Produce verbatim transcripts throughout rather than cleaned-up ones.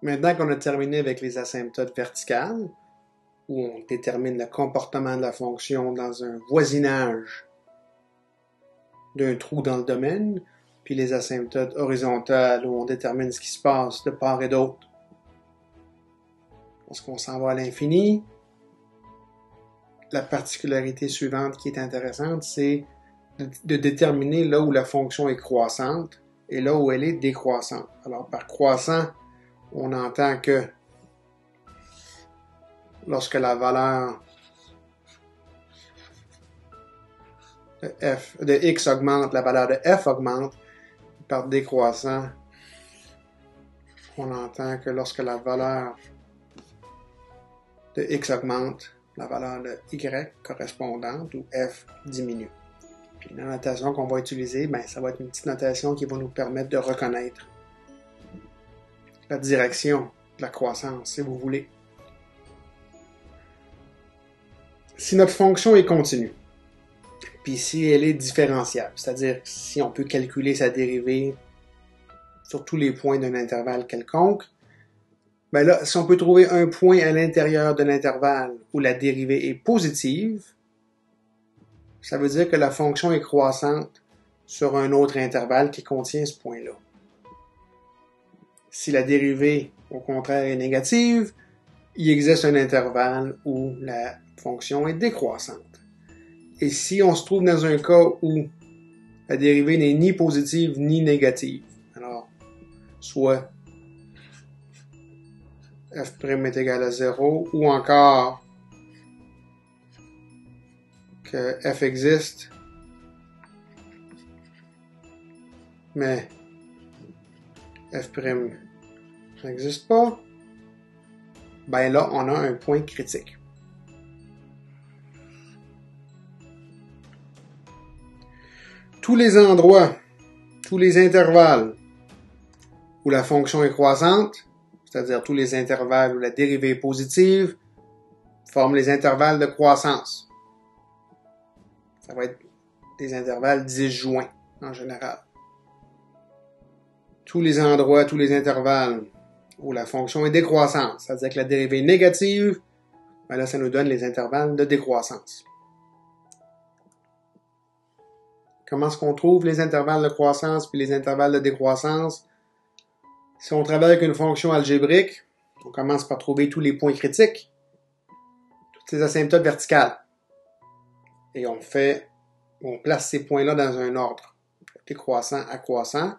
Maintenant qu'on a terminé avec les asymptotes verticales, où on détermine le comportement de la fonction dans un voisinage d'un trou dans le domaine, puis les asymptotes horizontales, où on détermine ce qui se passe de part et d'autre. Lorsqu'on s'en va à l'infini, la particularité suivante qui est intéressante, c'est de déterminer là où la fonction est croissante et là où elle est décroissante. Alors, par croissant, on entend que lorsque la valeur de, f, de x augmente, la valeur de f augmente. Par décroissant, on entend que lorsque la valeur de x augmente, la valeur de y correspondante, ou f, diminue. Puis la notation qu'on va utiliser, ben, ça va être une petite notation qui va nous permettre de reconnaître la direction de la croissance, si vous voulez. Si notre fonction est continue, puis si elle est différenciable, c'est-à-dire si on peut calculer sa dérivée sur tous les points d'un intervalle quelconque, ben là, si on peut trouver un point à l'intérieur de l'intervalle où la dérivée est positive, ça veut dire que la fonction est croissante sur un autre intervalle qui contient ce point-là. Si la dérivée, au contraire, est négative, il existe un intervalle où la fonction est décroissante. Et si on se trouve dans un cas où la dérivée n'est ni positive ni négative, alors, soit f' est égal à zéro, ou encore que f existe, mais f' n'existe pas, ben là, on a un point critique. Tous les endroits, tous les intervalles où la fonction est croissante, c'est-à-dire tous les intervalles où la dérivée est positive, forment les intervalles de croissance. Ça va être des intervalles disjoints, en général. Tous les endroits, tous les intervalles où la fonction est décroissante, c'est-à-dire que la dérivée est négative, ben là, ça nous donne les intervalles de décroissance. Comment est-ce qu'on trouve les intervalles de croissance puis les intervalles de décroissance? Si on travaille avec une fonction algébrique, on commence par trouver tous les points critiques, toutes ces asymptotes verticales. Et on fait, on place ces points-là dans un ordre, décroissant à croissant.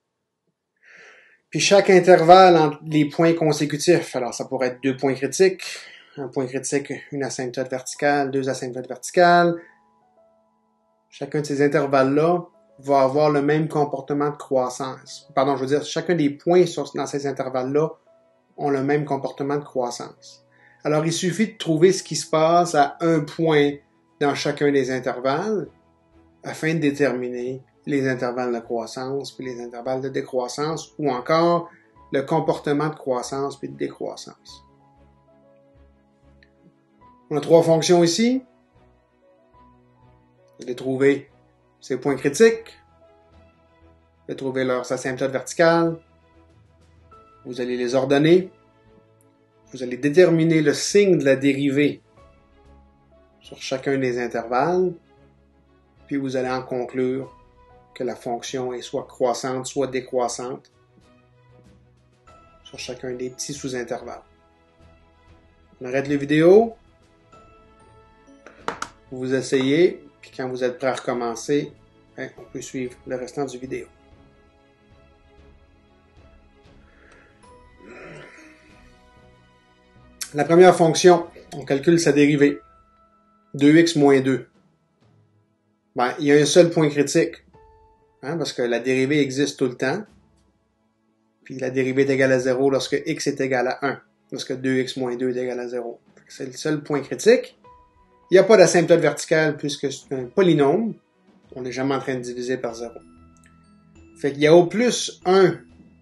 Puis chaque intervalle entre les points consécutifs, alors ça pourrait être deux points critiques, un point critique, une asymptote verticale, deux asymptotes verticales. Chacun de ces intervalles-là va avoir le même comportement de croissance. Pardon, je veux dire, chacun des points sur, dans ces intervalles-là ont le même comportement de croissance. Alors, il suffit de trouver ce qui se passe à un point dans chacun des intervalles afin de déterminer les intervalles de croissance puis les intervalles de décroissance ou encore le comportement de croissance puis de décroissance. On a trois fonctions ici. Vous allez trouver ces points critiques. Vous allez trouver leurs asymptotes verticales. Vous allez les ordonner. Vous allez déterminer le signe de la dérivée sur chacun des intervalles. Puis vous allez en conclure que la fonction est soit croissante, soit décroissante sur chacun des petits sous-intervalles. On arrête la vidéo. Vous essayez. Puis quand vous êtes prêt à recommencer, hein, on peut suivre le restant du vidéo. La première fonction, on calcule sa dérivée. deux x moins deux. Ben, il y a un seul point critique. Hein, parce que la dérivée existe tout le temps. Puis la dérivée est égale à zéro lorsque x est égal à un. Lorsque deux x moins deux est égal à zéro. C'est le seul point critique. Il n'y a pas d'asymptote verticale puisque c'est un polynôme. On n'est jamais en train de diviser par zéro. Fait qu'il y a au plus un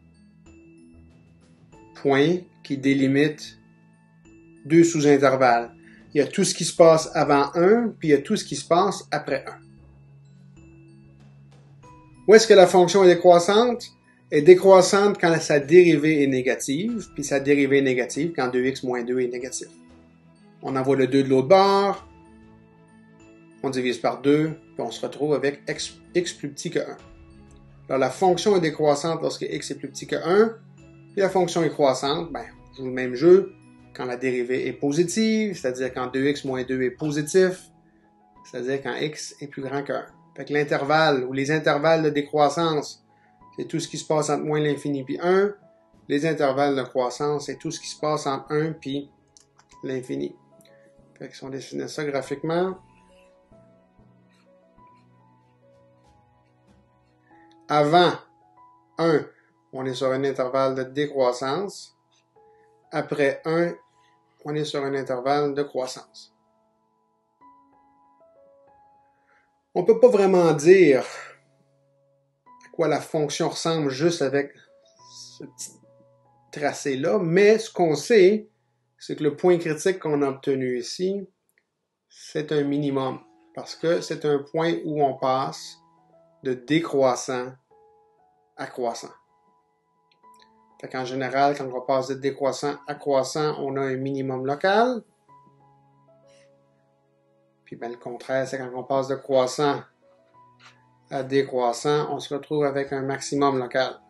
point qui délimite deux sous-intervalles. Il y a tout ce qui se passe avant un, puis il y a tout ce qui se passe après un. Où est-ce que la fonction est décroissante? est décroissante quand sa dérivée est négative, puis sa dérivée est négative quand deux x moins deux est négatif. On envoie le deux de l'autre bord, on divise par deux, puis on se retrouve avec x, x plus petit que un. Alors la fonction est décroissante lorsque x est plus petit que un, puis la fonction est croissante, ben, on joue le même jeu quand la dérivée est positive, c'est-à-dire quand deux x moins deux est positif, c'est-à-dire quand x est plus grand que un. Fait que l'intervalle ou les intervalles de décroissance, c'est tout ce qui se passe entre moins l'infini puis un. Les intervalles de croissance, c'est tout ce qui se passe entre un puis l'infini. Fait que si on dessine ça graphiquement, avant un, on est sur un intervalle de décroissance. Après un, on est sur un intervalle de croissance. On ne peut pas vraiment dire à quoi la fonction ressemble juste avec ce petit tracé-là, mais ce qu'on sait, c'est que le point critique qu'on a obtenu ici, c'est un minimum, parce que c'est un point où on passe de décroissant à croissant. Fait qu'en général, quand on passe de décroissant à croissant, on a un minimum local. Puis ben, le contraire, c'est quand on passe de croissant à décroissant, on se retrouve avec un maximum local.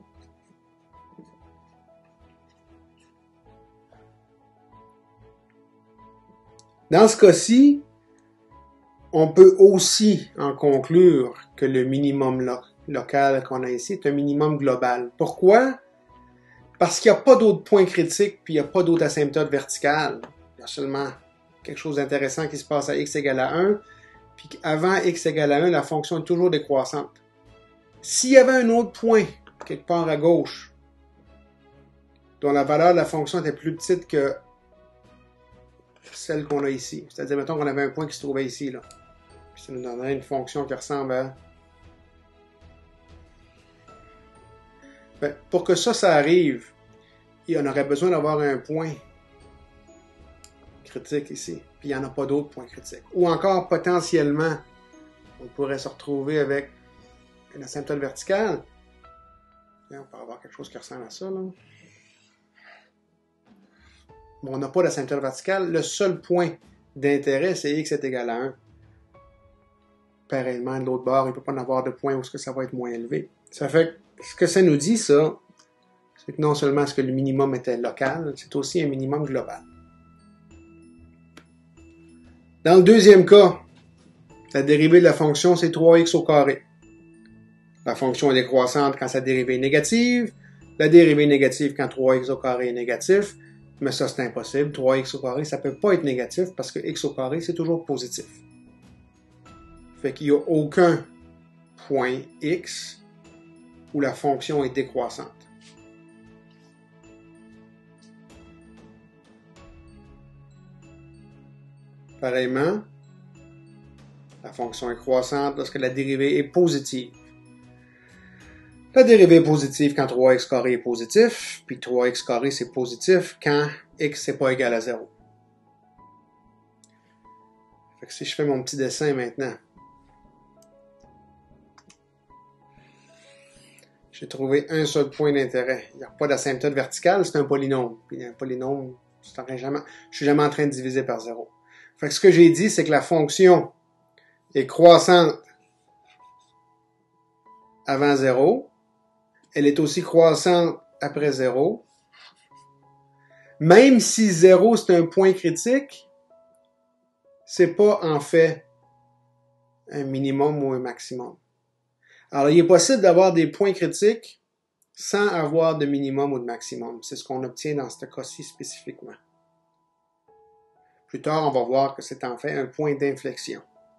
Dans ce cas-ci, on peut aussi en conclure que le minimum lo local qu'on a ici est un minimum global. Pourquoi? Parce qu'il n'y a pas d'autres points critiques, puis il n'y a pas d'autres asymptotes verticales. Il y a seulement quelque chose d'intéressant qui se passe à x égale à un, puis qu'avant x égale à un, la fonction est toujours décroissante. S'il y avait un autre point, quelque part à gauche, dont la valeur de la fonction était plus petite que celle qu'on a ici, c'est-à-dire, mettons qu'on avait un point qui se trouvait ici, là, puis ça nous donnerait une fonction qui ressemble à... Ben, pour que ça, ça arrive, on aurait besoin d'avoir un point critique ici, puis il n'y en a pas d'autres points critiques. Ou encore, potentiellement, on pourrait se retrouver avec une asymptote verticale. Et on peut avoir quelque chose qui ressemble à ça, là. Bon, on n'a pas d'asymptote verticale. Le seul point d'intérêt, c'est x est égal à un. Pareillement, de l'autre bord, il ne peut pas en avoir de point où ça va être moins élevé. Ça fait que ce que ça nous dit, ça, c'est que non seulement est-ce que le minimum était local, c'est aussi un minimum global. Dans le deuxième cas, la dérivée de la fonction, c'est trois x au carré. La fonction est décroissante quand sa dérivée est négative. La dérivée est négative quand trois x au carré est négatif. Mais ça, c'est impossible. trois x au carré, ça ne peut pas être négatif parce que x au carré, c'est toujours positif. Fait qu'il n'y a aucun point x où la fonction est décroissante. Pareillement, la fonction est croissante lorsque la dérivée est positive. La dérivée est positive quand trois x carré est positif, puis trois x carré c'est positif quand x n'est pas égal à zéro. Fait que si je fais mon petit dessin maintenant, j'ai trouvé un seul point d'intérêt. Il n'y a pas d'asymptote verticale, c'est un polynôme. Puis un polynôme, je ne suis jamais en train de diviser par zéro. Fait que ce que j'ai dit, c'est que la fonction est croissante avant zéro. Elle est aussi croissante après zéro. Même si zéro, c'est un point critique, c'est pas en fait un minimum ou un maximum. Alors, il est possible d'avoir des points critiques sans avoir de minimum ou de maximum. C'est ce qu'on obtient dans ce cas-ci spécifiquement. Plus tard, on va voir que c'est en fait un point d'inflexion.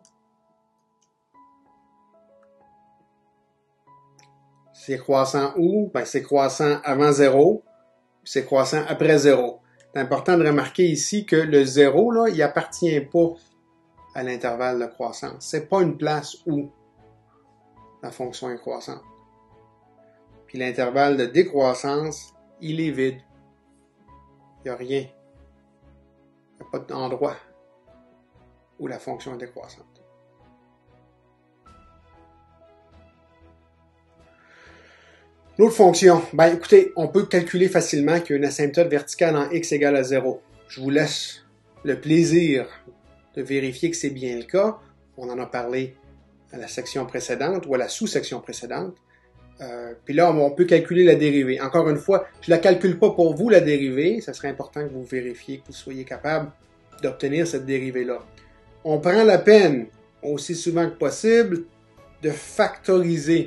C'est croissant où? Ben, c'est croissant avant zéro, c'est croissant après zéro. C'est important de remarquer ici que le zéro, là, il appartient pas à l'intervalle de croissance. C'est pas une place où la fonction est croissante. Puis l'intervalle de décroissance, il est vide. Il n'y a rien. Il n'y a pas d'endroit où la fonction est décroissante. L'autre fonction, ben écoutez, on peut calculer facilement qu'il y a une asymptote verticale en x égale à zéro. Je vous laisse le plaisir de vérifier que c'est bien le cas. On en a parlé à la section précédente ou à la sous-section précédente. Euh, puis là, on peut calculer la dérivée. Encore une fois, je ne la calcule pas pour vous, la dérivée. Ça serait important que vous vérifiez, que vous soyez capable d'obtenir cette dérivée-là. On prend la peine, aussi souvent que possible, de factoriser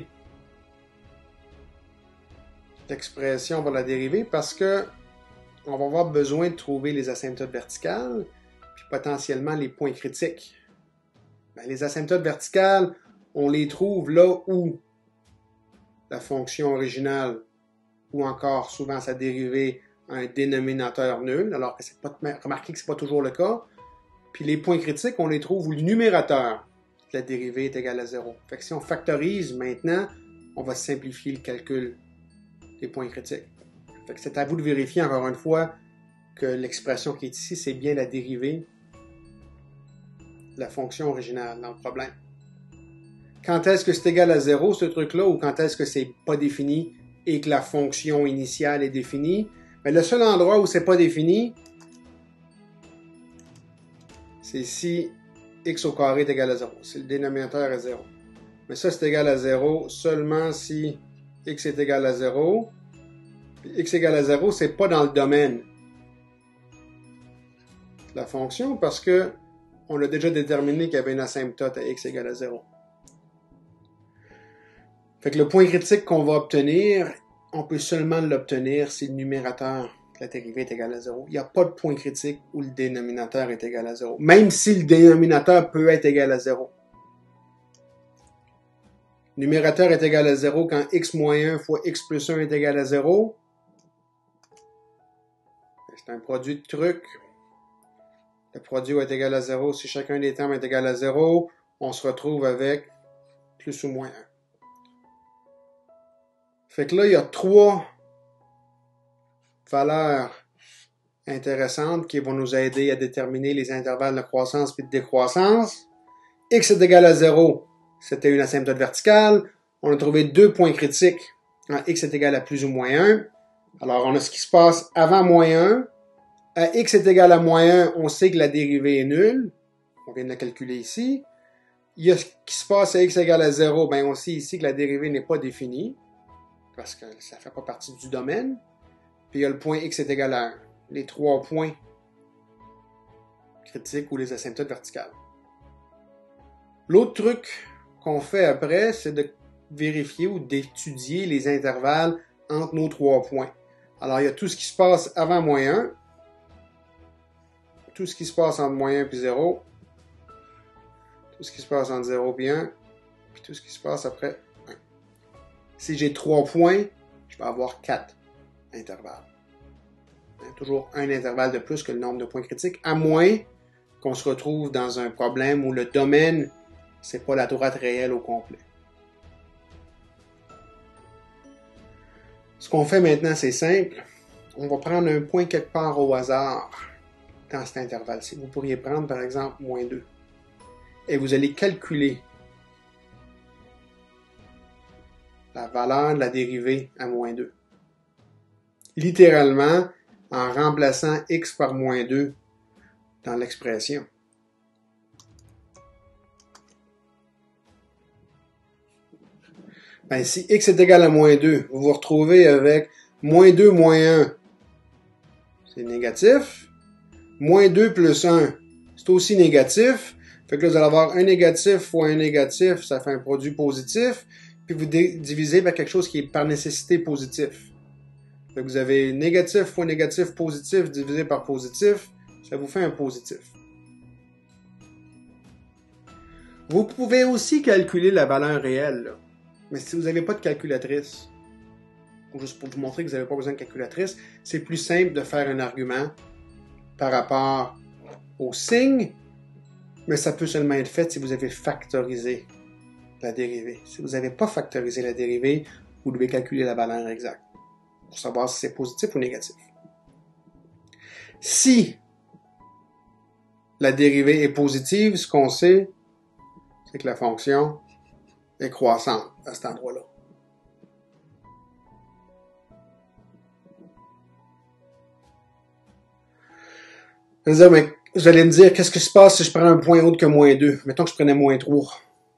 l'expression pour la dérivée parce que on va avoir besoin de trouver les asymptotes verticales puis potentiellement les points critiques. Ben, les asymptotes verticales, on les trouve là où la fonction originale ou encore souvent sa dérivée a un dénominateur nul, alors que c'est pas, remarquez que ce n'est pas toujours le cas. Puis les points critiques, on les trouve où le numérateur de la dérivée est égal à zéro. Fait que si on factorise maintenant, on va simplifier le calcul des points critiques. Fait que c'est à vous de vérifier encore une fois que l'expression qui est ici, c'est bien la dérivée de la fonction originale dans le problème. Quand est-ce que c'est égal à zéro, ce truc-là, ou quand est-ce que c'est pas défini et que la fonction initiale est définie? Mais le seul endroit où c'est pas défini, c'est si x au carré est égal à zéro, si le dénominateur est zéro. Mais ça, c'est égal à zéro seulement si x est égal à zéro. Puis x égale à zéro, c'est pas dans le domaine de la fonction parce que on a déjà déterminé qu'il y avait une asymptote à x égale à zéro. Fait que le point critique qu'on va obtenir, on peut seulement l'obtenir si le numérateur de la dérivée est égal à zéro. Il n'y a pas de point critique où le dénominateur est égal à zéro, même si le dénominateur peut être égal à zéro. Le numérateur est égal à zéro quand x moins un fois x plus un est égal à zéro. C'est un produit de truc. Le produit va être égal à zéro. Si chacun des termes est égal à zéro, on se retrouve avec plus ou moins un. Fait que là, il y a trois valeurs intéressantes qui vont nous aider à déterminer les intervalles de croissance et de décroissance. X est égal à zéro, c'était une asymptote verticale. On a trouvé deux points critiques. X est égal à plus ou moins un. Alors, on a ce qui se passe avant moins un. À x est égal à moins un, on sait que la dérivée est nulle. On vient de la calculer ici. Il y a ce qui se passe à x égale à zéro. Ben, on sait ici que la dérivée n'est pas définie. Parce que ça ne fait pas partie du domaine. Puis il y a le point x est égal à un. Les trois points critiques ou les asymptotes verticales. L'autre truc qu'on fait après, c'est de vérifier ou d'étudier les intervalles entre nos trois points. Alors, il y a tout ce qui se passe avant moins un. Tout ce qui se passe entre moins un et zéro, tout ce qui se passe entre zéro et un, puis tout ce qui se passe après un. Si j'ai trois points, je vais avoir quatre intervalles. Hein, toujours un intervalle de plus que le nombre de points critiques, à moins qu'on se retrouve dans un problème où le domaine, c'est pas la droite réelle au complet. Ce qu'on fait maintenant, c'est simple. On va prendre un point quelque part au hasard dans cet intervalle-ci. Vous pourriez prendre, par exemple, moins deux. Et vous allez calculer la valeur de la dérivée à moins deux. Littéralement, en remplaçant x par moins deux dans l'expression. Ben, si x est égal à moins deux, vous vous retrouvez avec moins deux moins un, c'est négatif. Moins deux plus un, c'est aussi négatif. Fait que là, vous allez avoir un négatif fois un négatif, ça fait un produit positif. Puis vous divisez par quelque chose qui est par nécessité positif. Fait que vous avez négatif fois négatif positif divisé par positif, ça vous fait un positif. Vous pouvez aussi calculer la valeur réelle, là. Mais si vous n'avez pas de calculatrice, ou juste pour vous montrer que vous n'avez pas besoin de calculatrice, c'est plus simple de faire un argument par rapport au signe, mais ça peut seulement être fait si vous avez factorisé la dérivée. Si vous n'avez pas factorisé la dérivée, vous devez calculer la valeur exacte pour savoir si c'est positif ou négatif. Si la dérivée est positive, ce qu'on sait, c'est que la fonction est croissante à cet endroit-là. Vous allez, mais, vous allez me dire, qu'est-ce qui se passe si je prends un point autre que moins deux? Mettons que je prenais moins trois.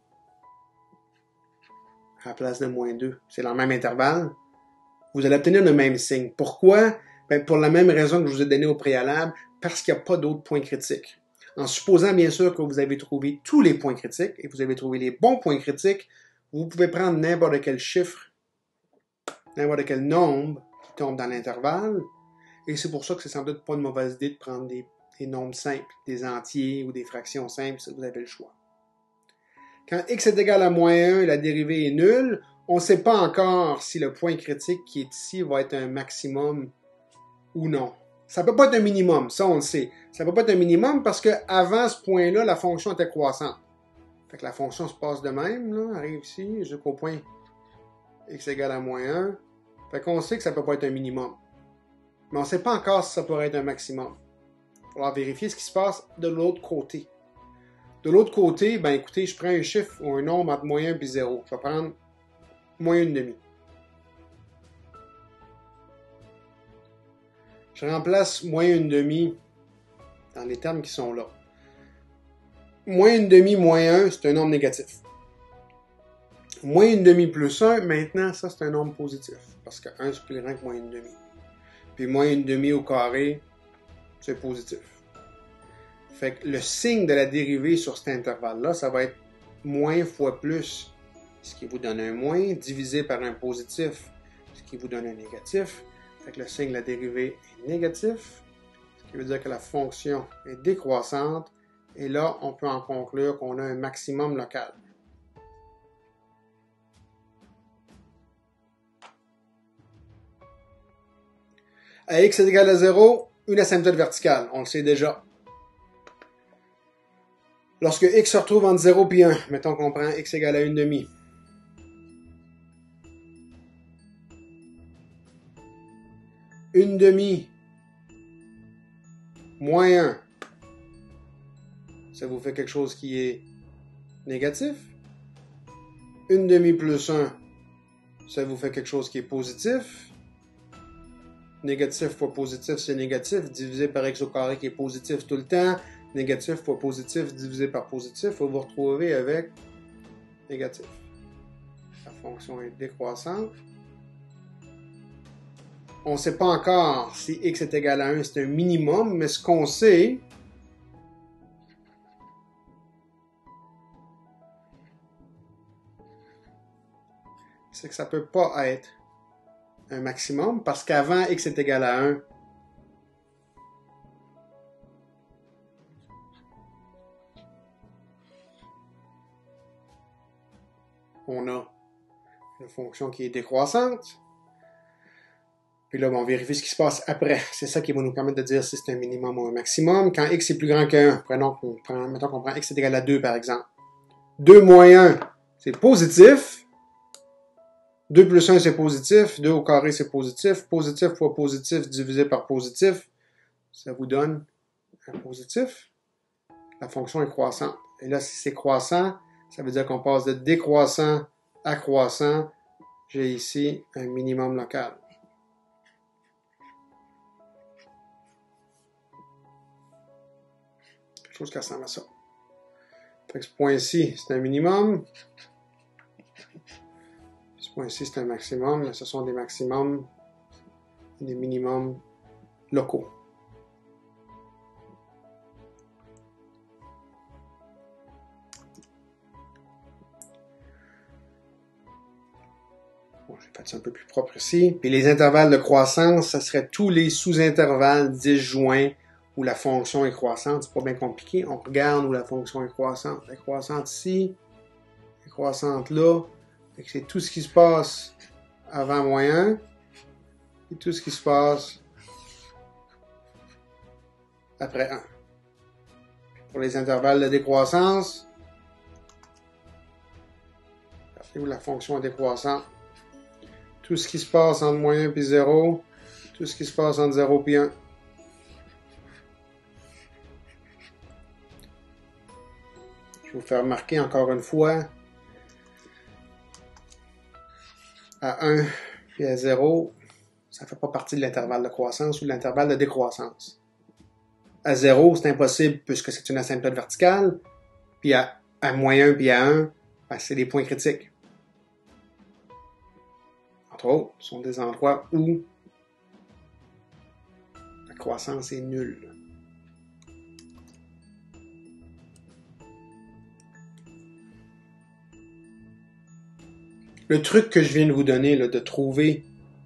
À la place de moins deux. C'est dans le même intervalle. Vous allez obtenir le même signe. Pourquoi? Ben, pour la même raison que je vous ai donné au préalable, parce qu'il n'y a pas d'autres points critiques. En supposant bien sûr que vous avez trouvé tous les points critiques et vous avez trouvé les bons points critiques, vous pouvez prendre n'importe quel chiffre, n'importe quel nombre qui tombe dans l'intervalle. Et c'est pour ça que c'est sans doute pas une mauvaise idée de prendre des, des nombres simples, des entiers ou des fractions simples si vous avez le choix. Quand x est égal à moins un et la dérivée est nulle, on ne sait pas encore si le point critique qui est ici va être un maximum ou non. Ça ne peut pas être un minimum, ça on le sait. Ça ne peut pas être un minimum parce qu'avant ce point-là, la fonction était croissante. Fait que la fonction se passe de même, là, arrive ici, jusqu'au point x égale à moins un. Fait qu'on sait que ça ne peut pas être un minimum. Mais on ne sait pas encore si ça pourrait être un maximum. Il va falloir vérifier ce qui se passe de l'autre côté. De l'autre côté, ben écoutez, je prends un chiffre ou un nombre entre moins un et zéro. Je vais prendre moins une demi. Je remplace moins une demi dans les termes qui sont là. Moins une demi moins un, c'est un nombre négatif. Moins une demi plus un, maintenant, ça c'est un nombre positif. Parce que un c'est plus grand que moins une demi. Puis moins une demi au carré, c'est positif. Fait que le signe de la dérivée sur cet intervalle-là, ça va être moins fois plus, ce qui vous donne un moins, divisé par un positif, ce qui vous donne un négatif. Fait que le signe de la dérivée est négatif, ce qui veut dire que la fonction est décroissante. Et là, on peut en conclure qu'on a un maximum local. À x est égal à zéro, une asymptote verticale, on le sait déjà. Lorsque x se retrouve entre zéro et un, mettons qu'on prend x égale à une demi. une demi moins un, ça vous fait quelque chose qui est négatif. une demi plus un, ça vous fait quelque chose qui est positif. Négatif fois positif, c'est négatif, divisé par x au carré qui est positif tout le temps. Négatif fois positif divisé par positif, vous vous retrouvez avec négatif. La fonction est décroissante. On ne sait pas encore si x est égal à un, c'est un minimum, mais ce qu'on sait, c'est que ça ne peut pas être un maximum, parce qu'avant x est égal à un, on a une fonction qui est décroissante. Puis là, on vérifie ce qui se passe après. C'est ça qui va nous permettre de dire si c'est un minimum ou un maximum. Quand x est plus grand qu'un, prenons qu'on prend, mettons qu'on prend x est égal à deux, par exemple. deux moins un, c'est positif. deux plus un, c'est positif. deux au carré, c'est positif. Positif fois positif divisé par positif, ça vous donne un positif. La fonction est croissante. Et là, si c'est croissant, ça veut dire qu'on passe de décroissant à croissant. J'ai ici un minimum local. Quelque chose qui ressemble à ça. Fait que ce point-ci, c'est un minimum. Ce point-ci, c'est un maximum. Mais ce sont des maximums et des minimums locaux. Bon, j'ai fait ça un peu plus propre ici. Puis les intervalles de croissance, ça serait tous les sous-intervalles disjoints où la fonction est croissante. C'est pas bien compliqué. On regarde où la fonction est croissante. Elle est croissante ici. Elle est croissante là. C'est tout ce qui se passe avant moins un. Et tout ce qui se passe après un. Pour les intervalles de décroissance, où la fonction est décroissante, tout ce qui se passe entre moins un et zéro, tout ce qui se passe entre zéro et un. Je vais vous faire remarquer encore une fois, à un et à zéro, ça ne fait pas partie de l'intervalle de croissance ou de l'intervalle de décroissance. à zéro, c'est impossible puisque c'est une asymptote verticale. Puis à, à moins un puis à un, ben, c'est des points critiques. Entre autres, ce sont des endroits où la croissance est nulle. Le truc que je viens de vous donner, là, de trouver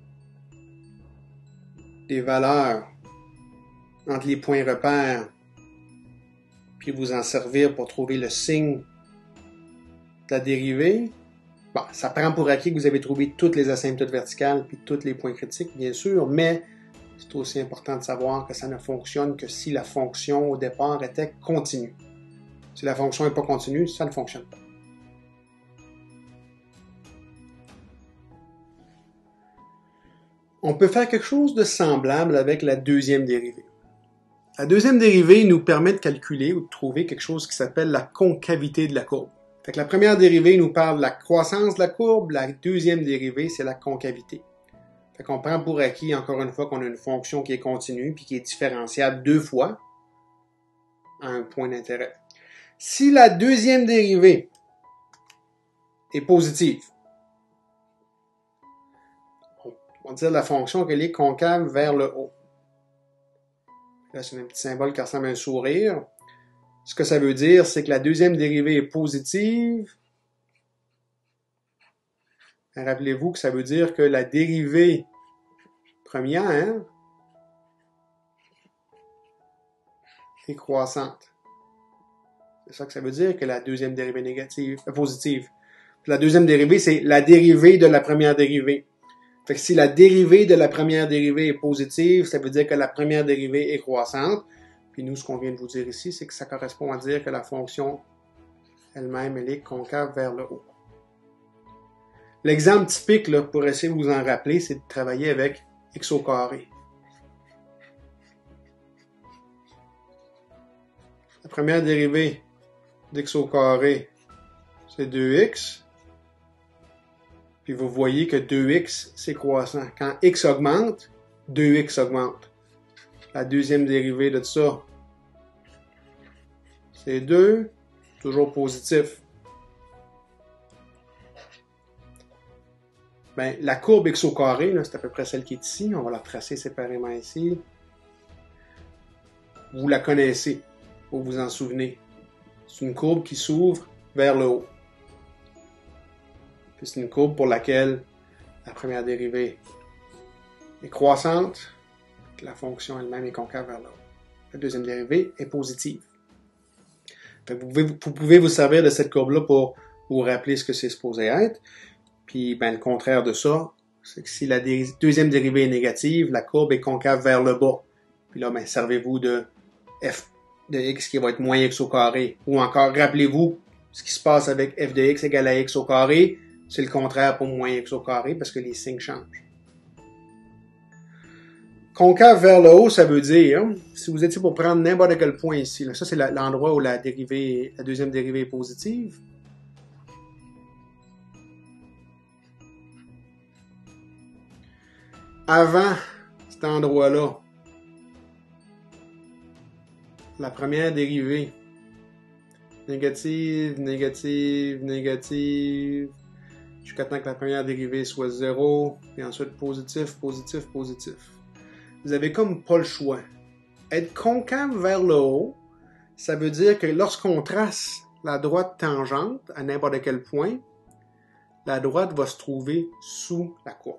des valeurs entre les points repères, puis vous en servir pour trouver le signe de la dérivée, bon, ça prend pour acquis que vous avez trouvé toutes les asymptotes verticales puis tous les points critiques, bien sûr, mais c'est aussi important de savoir que ça ne fonctionne que si la fonction au départ était continue. Si la fonction n'est pas continue, ça ne fonctionne pas. On peut faire quelque chose de semblable avec la deuxième dérivée. La deuxième dérivée nous permet de calculer ou de trouver quelque chose qui s'appelle la concavité de la courbe. Fait que la première dérivée nous parle de la croissance de la courbe, la deuxième dérivée, c'est la concavité. Fait qu'on prend pour acquis, encore une fois, qu'on a une fonction qui est continue puis qui est différenciable deux fois à un point d'intérêt. Si la deuxième dérivée est positive, on va dire la fonction qu'elle est concave vers le haut. Là, c'est un petit symbole qui ressemble à un sourire. Ce que ça veut dire, c'est que la deuxième dérivée est positive. Rappelez-vous que ça veut dire que la dérivée première hein, est croissante. C'est ça que ça veut dire que la deuxième dérivée négative, euh, positive. Puis la deuxième dérivée, c'est la dérivée de la première dérivée. Fait que si la dérivée de la première dérivée est positive, ça veut dire que la première dérivée est croissante. Puis nous, ce qu'on vient de vous dire ici, c'est que ça correspond à dire que la fonction elle-même, elle est concave vers le haut. L'exemple typique, là, pour essayer de vous en rappeler, c'est de travailler avec x au carré. La première dérivée d'x au carré, c'est deux x. Puis vous voyez que deux x, c'est croissant. Quand x augmente, deux x augmente. La deuxième dérivée de ça, c'est deux, toujours positif. Ben, la courbe x au carré, c'est à peu près celle qui est ici. On va la tracer séparément ici. Vous la connaissez, vous vous en souvenez. C'est une courbe qui s'ouvre vers le haut. C'est une courbe pour laquelle la première dérivée est croissante, la fonction elle-même est concave vers le haut. La deuxième dérivée est positive. Fait que vous, pouvez, vous pouvez vous servir de cette courbe-là pour vous rappeler ce que c'est supposé être. Puis ben, le contraire de ça, c'est que si la dé deuxième dérivée est négative, la courbe est concave vers le bas. Puis là, ben, servez-vous de f de x qui va être moins x au carré. Ou encore, rappelez-vous ce qui se passe avec f de x égale à x au carré. C'est le contraire pour moins x au carré parce que les signes changent. Concave vers le haut, ça veut dire, si vous étiez pour prendre n'importe quel point ici, là, ça c'est l'endroit où la dérivée, la deuxième dérivée est positive. Avant cet endroit-là, la première dérivée, négative, négative, négative, jusqu'à temps que la première dérivée soit zéro, et ensuite positif, positif, positif. Vous avez comme pas le choix. Être concave vers le haut, ça veut dire que lorsqu'on trace la droite tangente à n'importe quel point, la droite va se trouver sous la courbe.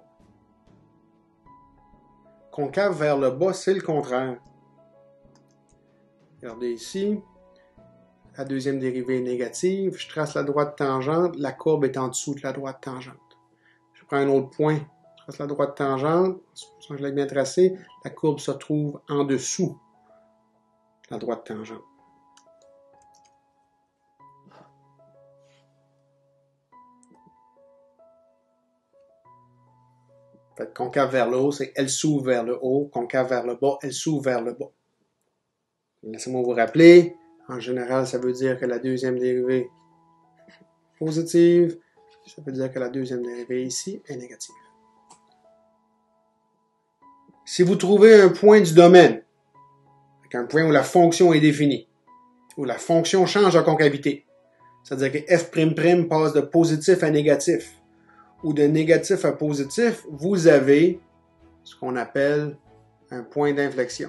Concave vers le bas, c'est le contraire. Regardez ici. La deuxième dérivée est négative. Je trace la droite tangente. La courbe est en dessous de la droite tangente. Je prends un autre point. Je trace la droite tangente. Je l'ai bien tracé. La courbe se trouve en dessous de la droite tangente. Fait, concave vers le haut, c'est elle s'ouvre vers le haut. Concave vers le bas, elle s'ouvre vers le bas. Laissez-moi vous rappeler. En général, ça veut dire que la deuxième dérivée est positive. Ça veut dire que la deuxième dérivée ici est négative. Si vous trouvez un point du domaine, un point où la fonction est définie, où la fonction change de concavité. C'est-à-dire que f'' passe de positif à négatif, ou de négatif à positif, vous avez ce qu'on appelle un point d'inflexion.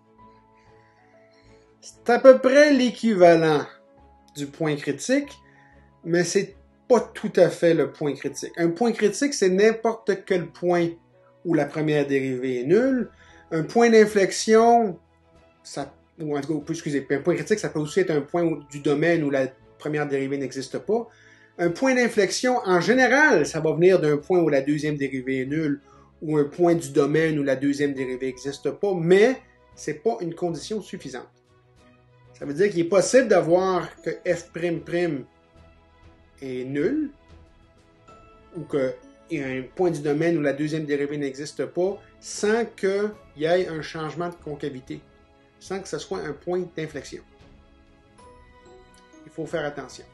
C'est à peu près l'équivalent du point critique, mais c'est pas tout à fait le point critique. Un point critique, c'est n'importe quel point où la première dérivée est nulle. Un point d'inflexion, ça, ou en tout cas, excusez, un point critique, ça peut aussi être un point du domaine où la première dérivée n'existe pas. Un point d'inflexion, en général, ça va venir d'un point où la deuxième dérivée est nulle, ou un point du domaine où la deuxième dérivée n'existe pas, mais c'est pas une condition suffisante. Ça veut dire qu'il est possible d'avoir que f'' est nul, ou qu'il y a un point du domaine où la deuxième dérivée n'existe pas, sans qu'il y ait un changement de concavité, sans que ce soit un point d'inflexion. Il faut faire attention.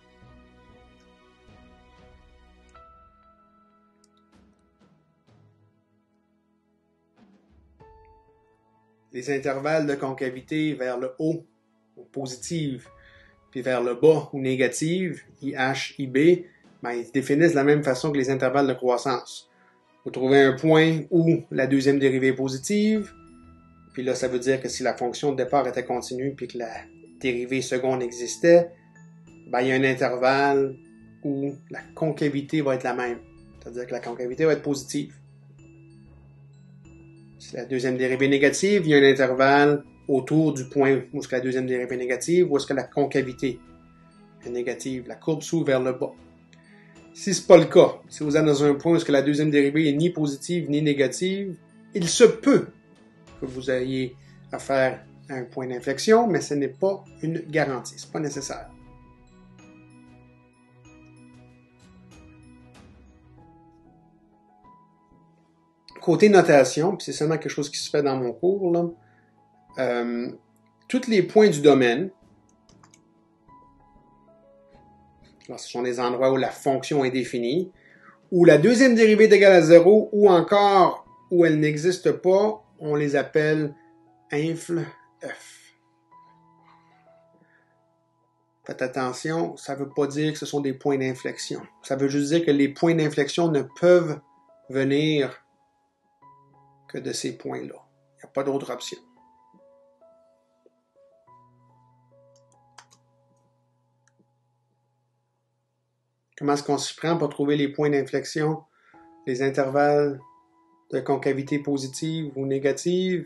Les intervalles de concavité vers le haut, ou positive, puis vers le bas, ou négative, I H, I B, ben, ils se définissent de la même façon que les intervalles de croissance. Vous trouvez un point où la deuxième dérivée est positive, puis là, ça veut dire que si la fonction de départ était continue, puis que la dérivée seconde existait, ben, il y a un intervalle où la concavité va être la même. C'est-à-dire que la concavité va être positive. Si la deuxième dérivée est négative, il y a un intervalle autour du point où est-ce que la deuxième dérivée est négative, où est-ce que la concavité est négative. La courbe s'ouvre vers le bas. Si ce n'est pas le cas, si vous êtes dans un point où est-ce que la deuxième dérivée est ni positive ni négative, il se peut que vous ayez à faire un point d'inflexion, mais ce n'est pas une garantie, ce n'est pas nécessaire. Côté notation, puis c'est seulement quelque chose qui se fait dans mon cours, là, euh, tous les points du domaine, alors ce sont des endroits où la fonction est définie, où la deuxième dérivée est égale à zéro, ou encore où elle n'existe pas, on les appelle infl f. Faites attention, ça ne veut pas dire que ce sont des points d'inflexion. Ça veut juste dire que les points d'inflexion ne peuvent venir que de ces points-là. Il n'y a pas d'autre option. Comment est-ce qu'on s'y prend pour trouver les points d'inflexion, les intervalles de concavité positive ou négative?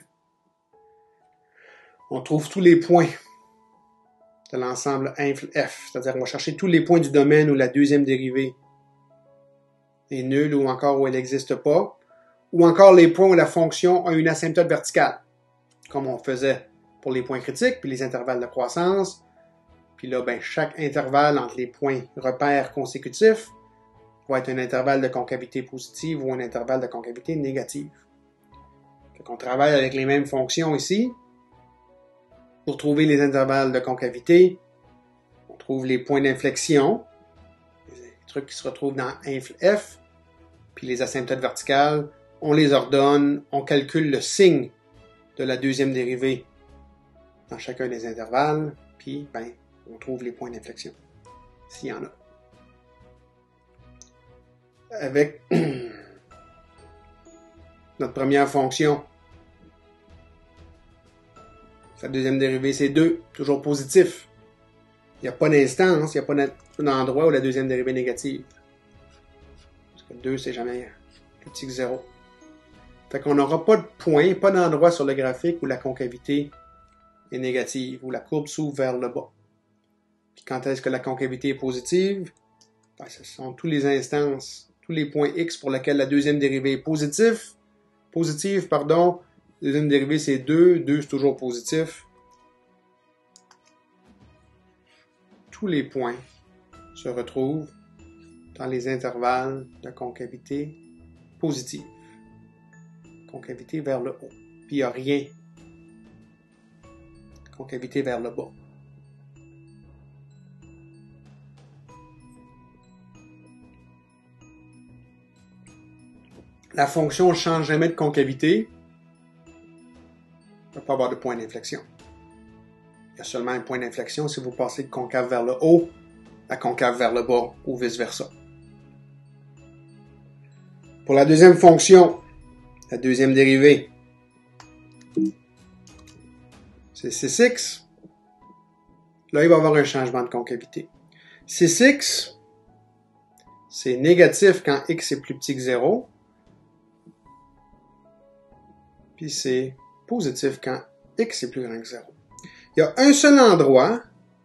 On trouve tous les points de l'ensemble infl f, c'est-à-dire qu'on va chercher tous les points du domaine où la deuxième dérivée est nulle ou encore où elle n'existe pas, ou encore les points où la fonction a une asymptote verticale, comme on faisait pour les points critiques, puis les intervalles de croissance. Puis là, ben, chaque intervalle entre les points repères consécutifs va être un intervalle de concavité positive ou un intervalle de concavité négative. Donc, on travaille avec les mêmes fonctions ici. Pour trouver les intervalles de concavité, on trouve les points d'inflexion, les trucs qui se retrouvent dans infl f, puis les asymptotes verticales, on les ordonne, on calcule le signe de la deuxième dérivée dans chacun des intervalles, puis ben, on trouve les points d'inflexion, s'il y en a. Avec notre première fonction, sa deuxième dérivée, c'est deux, toujours positif. Il n'y a pas d'instance, il n'y a pas d'endroit où la deuxième dérivée est négative. Parce que deux, c'est jamais plus petit que zéro. Fait qu'on n'aura pas de point, pas d'endroit sur le graphique où la concavité est négative, où la courbe s'ouvre vers le bas. Puis quand est-ce que la concavité est positive? Ben, ce sont tous les instances, tous les points x pour lesquels la deuxième dérivée est positive. Positive, pardon. La deuxième dérivée, c'est deux. deux, c'est toujours positif. Tous les points se retrouvent dans les intervalles de concavité positive. Concavité vers le haut. Puis il n'y a rien. Concavité vers le bas. La fonction ne change jamais de concavité. Il ne va pas avoir de point d'inflexion. Il y a seulement un point d'inflexion si vous passez de concave vers le haut à concave vers le bas ou vice-versa. Pour la deuxième fonction, la deuxième dérivée, c'est six x. Là, il va y avoir un changement de concavité. six x, c'est négatif quand x est plus petit que zéro. Puis c'est positif quand x est plus grand que zéro. Il y a un seul endroit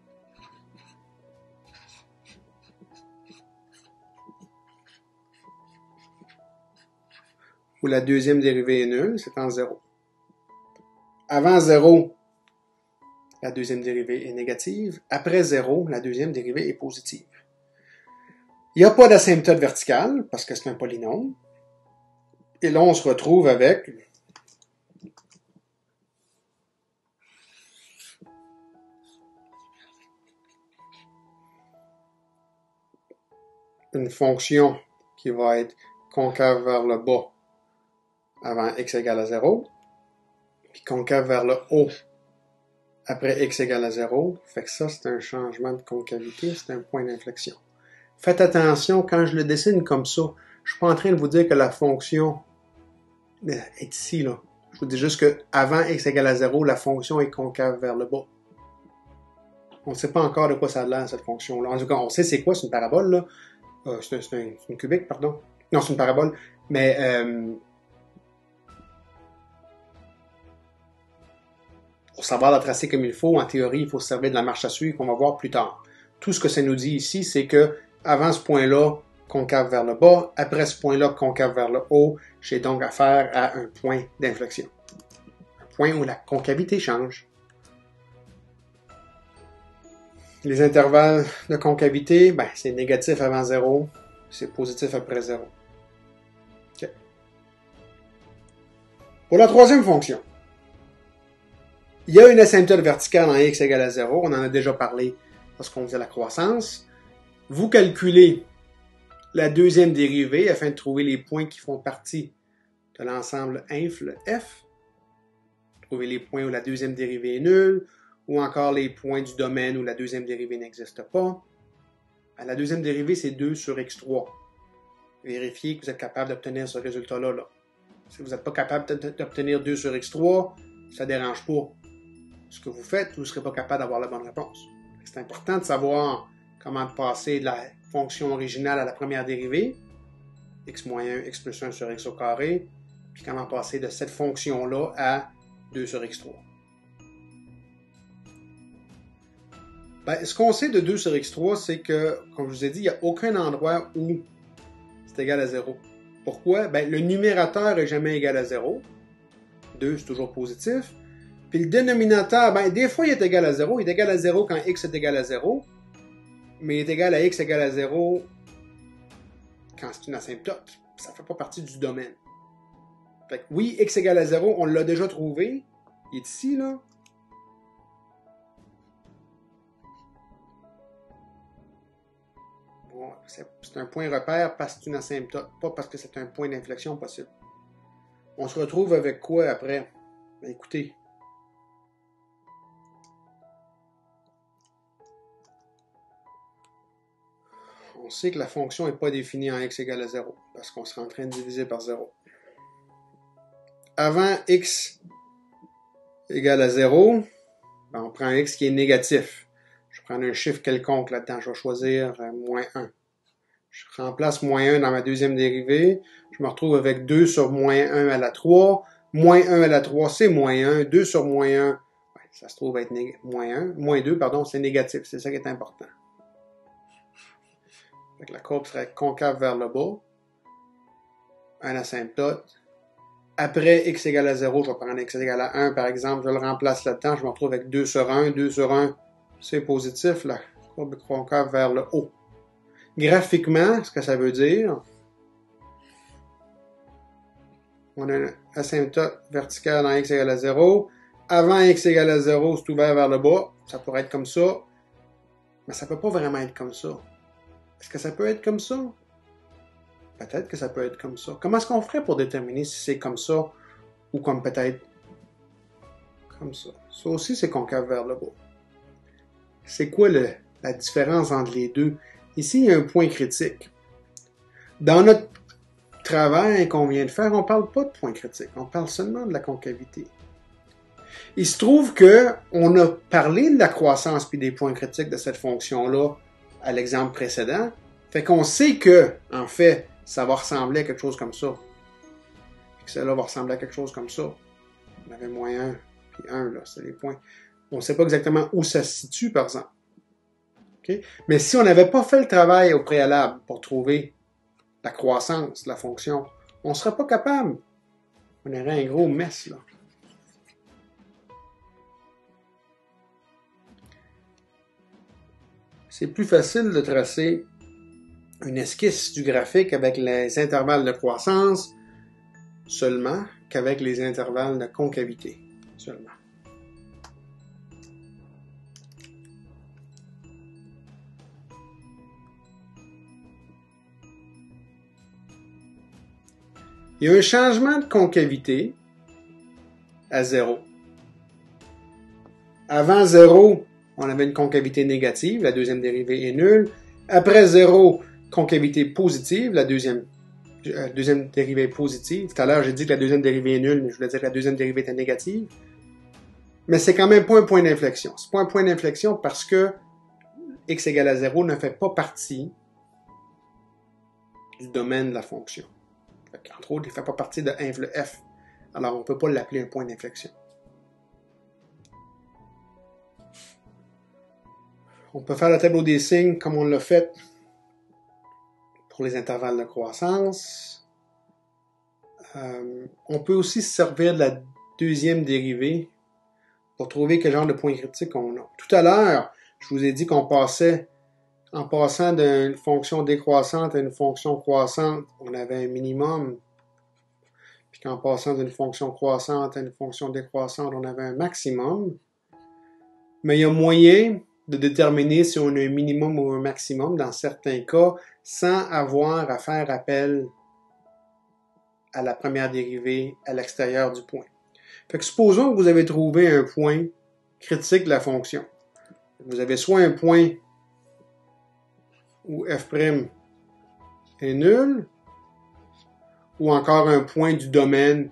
où la deuxième dérivée est nulle, c'est en zéro. Avant zéro, la deuxième dérivée est négative. Après zéro, la deuxième dérivée est positive. Il n'y a pas d'asymptote verticale, parce que c'est un polynôme. Et là, on se retrouve avec une fonction qui va être concave vers le bas avant x égale à zéro, puis concave vers le haut après x égale à zéro. Fait que ça, c'est un changement de concavité, c'est un point d'inflexion. Faites attention, quand je le dessine comme ça, je ne suis pas en train de vous dire que la fonction est ici, là. Je vous dis juste que avant x égale à zéro, la fonction est concave vers le bas. On ne sait pas encore de quoi ça a l'air, cette fonction-là. En tout cas, on sait c'est quoi, c'est une parabole, là. Euh, c'est un, un, une cubique, pardon. Non, c'est une parabole. Mais euh, pour savoir la tracer comme il faut, en théorie, il faut se servir de la marche à suivre qu'on va voir plus tard. Tout ce que ça nous dit ici, c'est que avant ce point-là, concave vers le bas. Après ce point-là, concave vers le haut. J'ai donc affaire à un point d'inflexion. Un point où la concavité change. Les intervalles de concavité, ben, c'est négatif avant zéro, c'est positif après zéro. Okay. Pour la troisième fonction, il y a une asymptote verticale en x égale à zéro, on en a déjà parlé lorsqu'on faisait la croissance. Vous calculez la deuxième dérivée afin de trouver les points qui font partie de l'ensemble infle f. Trouver les points où la deuxième dérivée est nulle, ou encore les points du domaine où la deuxième dérivée n'existe pas. La deuxième dérivée, c'est deux sur x trois. Vérifiez que vous êtes capable d'obtenir ce résultat-là. Là. Si vous n'êtes pas capable d'obtenir deux sur x trois, ça ne dérange pas ce que vous faites, vous ne serez pas capable d'avoir la bonne réponse. C'est important de savoir comment passer de la fonction originale à la première dérivée, x moins un, x plus un sur x au carré, puis comment passer de cette fonction-là à deux sur x trois. Ben, ce qu'on sait de deux sur x trois, c'est que, comme je vous ai dit, il n'y a aucun endroit où c'est égal à zéro. Pourquoi? Ben, le numérateur n'est jamais égal à zéro. deux, c'est toujours positif. Puis le dénominateur, ben, des fois, il est égal à zéro. Il est égal à zéro quand x est égal à zéro. Mais il est égal à x égal à zéro quand c'est une asymptote. Ça ne fait pas partie du domaine. Fait que oui, x égale à zéro, on l'a déjà trouvé. Il est ici, là. Bon, c'est un point repère parce que c'est une asymptote, pas parce que c'est un point d'inflexion possible. On se retrouve avec quoi après? Ben, écoutez. On sait que la fonction n'est pas définie en x égale à zéro, parce qu'on sera en train de diviser par zéro. Avant x égale à zéro, ben on prend un x qui est négatif. Je vais prendre un chiffre quelconque là-dedans. Je vais choisir euh, moins un. Je remplace moins un dans ma deuxième dérivée. Je me retrouve avec deux sur moins un à la trois. Moins un à la trois, c'est moins un. deux sur moins un, ouais, ça se trouve être moins un. Moins deux, pardon, c'est négatif. C'est ça qui est important. Fait que la courbe serait concave vers le bas. Un asymptote. Après x égale à zéro, je vais prendre x égale à un, par exemple. Je le remplace là-dedans. Je me retrouve avec deux sur un. deux sur un, c'est positif. La courbe concave vers le haut. Graphiquement, ce que ça veut dire, on a une asymptote verticale en x égale à zéro. Avant x égale à zéro, c'est ouvert vers le bas. Ça pourrait être comme ça. Mais ça ne peut pas vraiment être comme ça. Est-ce que ça peut être comme ça? Peut-être que ça peut être comme ça. Comment est-ce qu'on ferait pour déterminer si c'est comme ça ou comme peut-être comme ça? Ça aussi, c'est concave vers le bas. c'est quoi le, la différence entre les deux? Ici, il y a un point critique. Dans notre travail qu'on vient de faire, on ne parle pas de point critique, on parle seulement de la concavité. Il se trouve qu'on a parlé de la croissance puis des points critiques de cette fonction-là à l'exemple précédent. Fait qu'on sait que, en fait, ça va ressembler à quelque chose comme ça. Et que celle-là va ressembler à quelque chose comme ça. On avait moins un, puis un, là, c'est les points. On ne sait pas exactement où ça se situe, par exemple. Okay? Mais si on n'avait pas fait le travail au préalable pour trouver la croissance de la fonction, on ne serait pas capable. On aurait un gros mess, là. C'est plus facile de tracer une esquisse du graphique avec les intervalles de croissance seulement qu'avec les intervalles de concavité seulement. Il y a un changement de concavité à zéro. Avant zéro, on avait une concavité négative, la deuxième dérivée est nulle. Après zéro, concavité positive, la deuxième, euh, deuxième dérivée est positive. Tout à l'heure, j'ai dit que la deuxième dérivée est nulle, mais je voulais dire que la deuxième dérivée était négative. Mais c'est quand même pas un point d'inflexion. C'est pas un point d'inflexion parce que x égale à zéro ne fait pas partie du domaine de la fonction. Entre autres, il ne fait pas partie de inf le f. Alors, on ne peut pas l'appeler un point d'inflexion. On peut faire le tableau des signes comme on l'a fait pour les intervalles de croissance. Euh, on peut aussi se servir de la deuxième dérivée pour trouver quel genre de point critique on a. Tout à l'heure, je vous ai dit qu'on passait, en passant d'une fonction décroissante à une fonction croissante, on avait un minimum. Puis qu'en passant d'une fonction croissante à une fonction décroissante, on avait un maximum. Mais il y a moyen de déterminer si on a un minimum ou un maximum dans certains cas sans avoir à faire appel à la première dérivée à l'extérieur du point. Fait que supposons que vous avez trouvé un point critique de la fonction. Vous avez soit un point où f' est nul, ou encore un point du domaine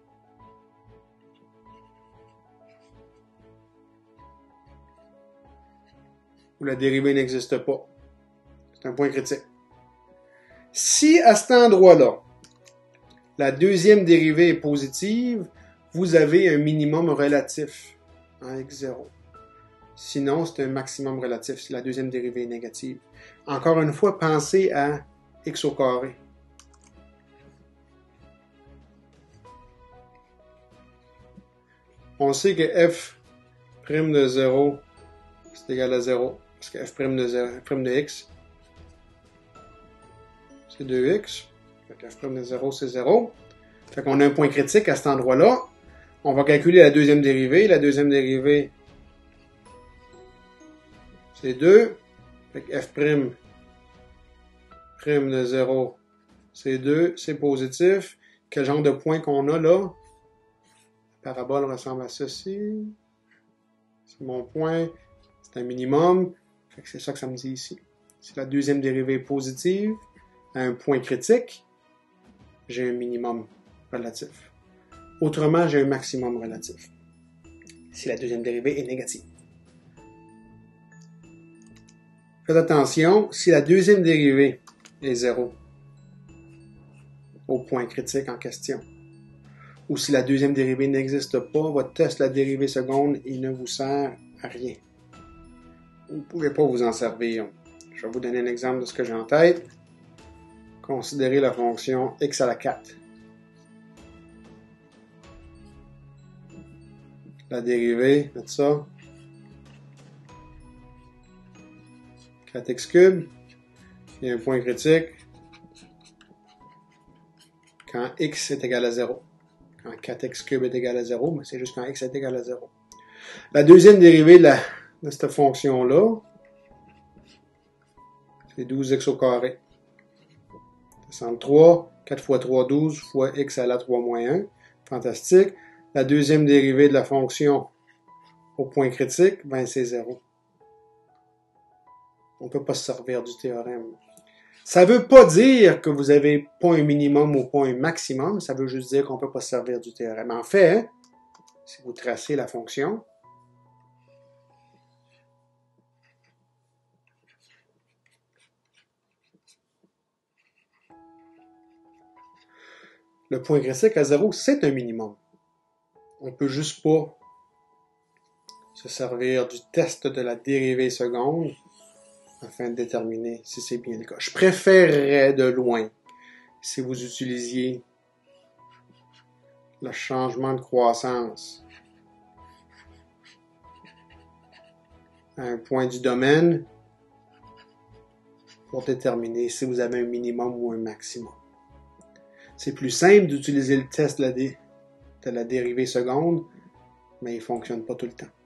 où la dérivée n'existe pas. C'est un point critique. Si à cet endroit-là, la deuxième dérivée est positive, vous avez un minimum relatif en x zéro. Sinon, c'est un maximum relatif si la deuxième dérivée est négative. Encore une fois, pensez à x au carré. On sait que f' de zéro, c'est égal à zéro. Parce que f' de, zéro, f' de x, c'est deux x. Fait que f' de zéro, c'est zéro. Fait qu'on a un point critique à cet endroit-là. On va calculer la deuxième dérivée. La deuxième dérivée, c'est deux. Fait que f' de zéro, c'est deux. C'est positif. Quel genre de point qu'on a là? La parabole ressemble à ceci. C'est mon point. C'est un minimum. Fait que c'est ça que ça me dit ici. Si la deuxième dérivée est positive, à un point critique, j'ai un minimum relatif. Autrement, j'ai un maximum relatif. Si la deuxième dérivée est négative. Faites attention, si la deuxième dérivée est zéro, au point critique en question, ou si la deuxième dérivée n'existe pas, votre test de la dérivée seconde, il ne vous sert à rien. Vous ne pouvez pas vous en servir. Je vais vous donner un exemple de ce que j'ai en tête. Considérez la fonction x à la quatre. La dérivée de ça, quatre x cube, il y a un point critique quand x est égal à zéro. Quand quatre x cube est égal à zéro, mais c'est juste quand x est égal à zéro. La deuxième dérivée de, la, de cette fonction-là, c'est douze x au carré. soixante-trois, quatre fois trois, douze, fois x à la trois moins un. Fantastique. La deuxième dérivée de la fonction au point critique, ben c'est zéro. on ne peut pas se servir du théorème. Ça ne veut pas dire que vous n'avez pas un minimum ou pas un maximum, ça veut juste dire qu'on ne peut pas se servir du théorème. En fait, si vous tracez la fonction, le point critique à zéro, c'est un minimum. On ne peut juste pas se servir du test de la dérivée seconde afin de déterminer si c'est bien le cas. Je préférerais de loin si vous utilisiez le changement de croissance à un point du domaine pour déterminer si vous avez un minimum ou un maximum. C'est plus simple d'utiliser le test de la, dé- de la dérivée seconde, mais il ne fonctionne pas tout le temps.